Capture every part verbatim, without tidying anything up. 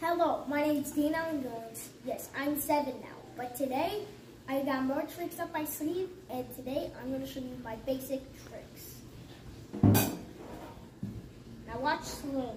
Hello, my name is Dane. Yes, I'm seven now. But today, I got more tricks up my sleeve, and today I'm going to show you my basic tricks. Now watch slowly.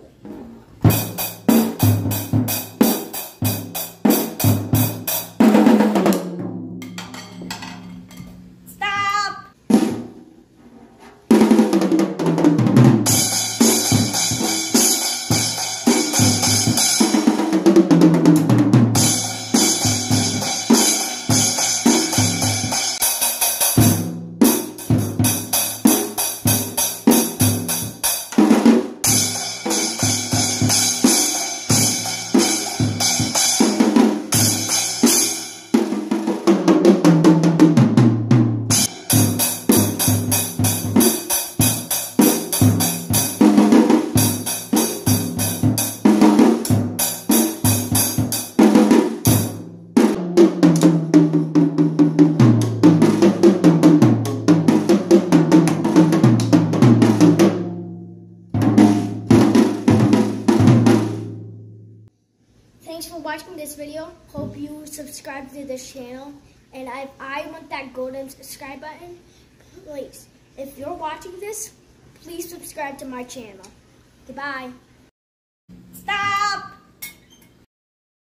Thanks for watching this video. Hope you subscribe to this channel. And if I want that golden subscribe button, please, if you're watching this, please subscribe to my channel. Goodbye.